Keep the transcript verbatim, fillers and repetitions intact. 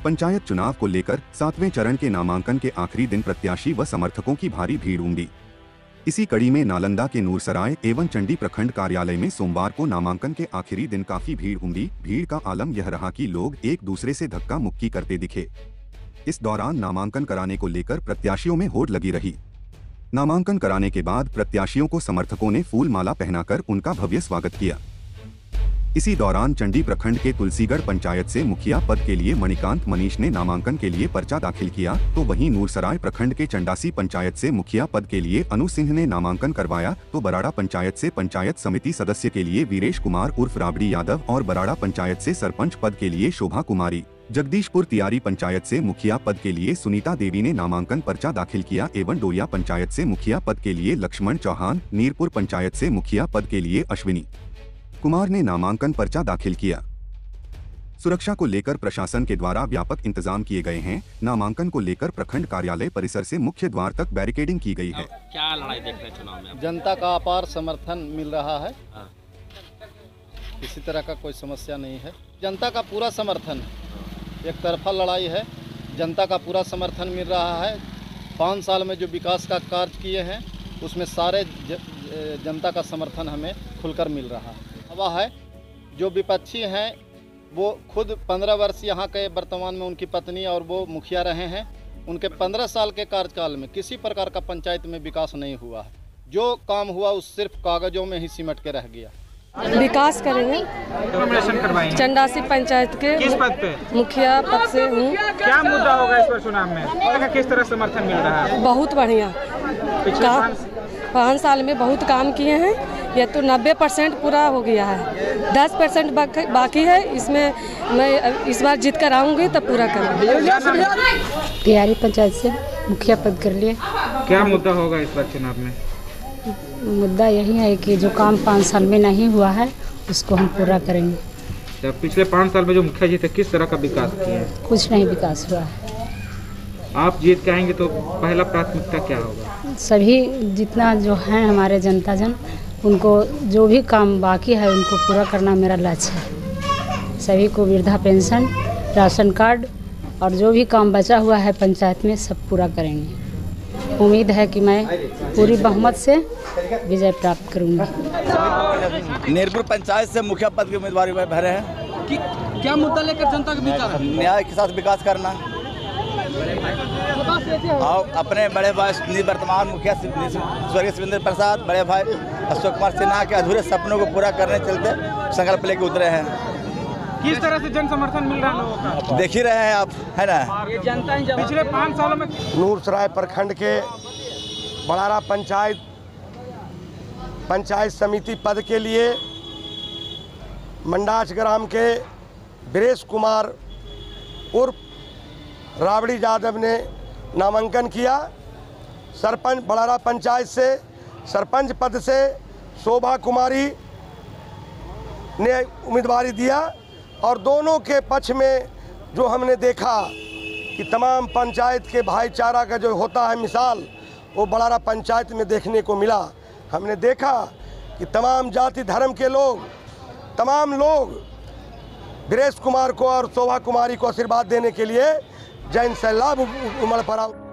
पंचायत चुनाव को लेकर सातवें चरण के नामांकन के आखिरी दिन प्रत्याशी व समर्थकों की भारी भीड़ उमड़ी। इसी कड़ी में नालंदा के नूरसराय एवं चंडी प्रखंड कार्यालय में सोमवार को नामांकन के आखिरी दिन काफी भीड़ उमड़ी। भीड़ का आलम यह रहा कि लोग एक दूसरे से धक्का मुक्की करते दिखे। इस दौरान नामांकन कराने को लेकर प्रत्याशियों में होड़ लगी रही। नामांकन कराने के बाद प्रत्याशियों को समर्थकों ने फूल माला पहनाकर उनका भव्य स्वागत किया। इसी दौरान चंडी प्रखंड के तुलसीगढ़ पंचायत से मुखिया पद के लिए मणिकांत मनीष ने नामांकन के लिए पर्चा दाखिल किया, तो वहीं नूरसराय प्रखंड के चंडासी पंचायत से मुखिया पद के लिए अनु सिंह ने नामांकन करवाया, तो बराड़ा पंचायत से पंचायत समिति सदस्य के लिए वीरेश कुमार उर्फ राबड़ी यादव और बराड़ा पंचायत से सरपंच पद के लिए शोभा कुमारी, जगदीशपुर तियारी पंचायत से मुखिया पद के लिए सुनीता देवी ने नामांकन पर्चा दाखिल किया एवं डोरिया पंचायत से मुखिया पद के लिए लक्ष्मण चौहान, नीरपुर पंचायत से मुखिया पद के लिए अश्विनी कुमार ने नामांकन पर्चा दाखिल किया। सुरक्षा को लेकर प्रशासन के द्वारा व्यापक इंतजाम किए गए हैं। नामांकन को लेकर प्रखंड कार्यालय परिसर से मुख्य द्वार तक बैरिकेडिंग की गई है। क्या लड़ाई देख रहे हैं चुनाव में? जनता का अपार समर्थन मिल रहा है, किसी तरह का कोई समस्या नहीं है। जनता का पूरा समर्थन है, एक तरफा लड़ाई है, जनता का पूरा समर्थन मिल रहा है। पाँच साल में जो विकास का कार्य किए हैं उसमें सारे ज, जनता का समर्थन हमें खुलकर मिल रहा है। हवा है, जो विपक्षी हैं वो खुद पंद्रह वर्ष यहाँ के वर्तमान में उनकी पत्नी और वो मुखिया रहे हैं। उनके पंद्रह साल के कार्यकाल में किसी प्रकार का पंचायत में विकास नहीं हुआ है। जो काम हुआ उस सिर्फ कागजों में ही सिमट के रह गया। विकास करेंगे। चंडासी पंचायत के किस पद पे? मुखिया पद से हूँ। क्या मुद्दा होगा इस बार चुनाव में और किस तरह समर्थन मिल रहा है? बहुत बढ़िया। पाँच साल में बहुत काम किए हैं, यह तो नब्बे परसेंट पूरा हो गया है। दस परसेंट बाकी है, इसमें मैं इस बार जीत कर आऊँगी तब पूरा करूँगी। तियारी पंचायत से मुखिया पद कर लिए। क्या मुद्दा होगा इस बार चुनाव में? मुद्दा यही है कि जो काम पाँच साल में नहीं हुआ है उसको हम पूरा करेंगे। जब पिछले पाँच साल में जो मुखिया जी थे किस तरह का विकास किया है? कुछ नहीं विकास हुआ है। आप जीत के आएंगे तो पहला प्राथमिकता क्या होगा? सभी जितना जो हैं हमारे जनता जन, उनको जो भी काम बाकी है उनको पूरा करना मेरा लक्ष्य है। सभी को वृद्धा पेंशन, राशन कार्ड और जो भी काम बचा हुआ है पंचायत में सब पूरा करेंगे। उम्मीद है कि मैं पूरी बहुमत से विजय प्राप्त करूंगी। नीरपुर पंचायत से मुखिया पद की उम्मीदवारी में भरे हैं। कि, क्या मुद्दा लेकर जनता के बीच आ रहा है? न्याय के साथ विकास करना और अपने बड़े भाई वर्तमान मुखिया स्वर्गीय शिवेंद्र प्रसाद, बड़े भाई अशोक कुमार सिन्हा के अधूरे सपनों को पूरा करने चलते संकल्प लेके उतरे हैं। किस तरह से जन समर्थन मिल रहा है लोगों का? देख ही रहे हैं आप, है ना? पिछले पाँच सालों में नूरसराय प्रखंड के बराड़ा पंचायत पंचायत समिति पद के लिए मंडाच ग्राम के वीरेश कुमार उर्फ राबड़ी यादव ने नामांकन किया। सरपंच बराड़ा पंचायत से सरपंच पद से शोभा कुमारी ने उम्मीदवारी दिया और दोनों के पक्ष में जो हमने देखा कि तमाम पंचायत के भाईचारा का जो होता है मिसाल, वो बराड़ा पंचायत में देखने को मिला। हमने देखा कि तमाम जाति धर्म के लोग, तमाम लोग वीरेश कुमार को और शोभा कुमारी को आशीर्वाद देने के लिए जैन सैलाब उमड़ पड़ा।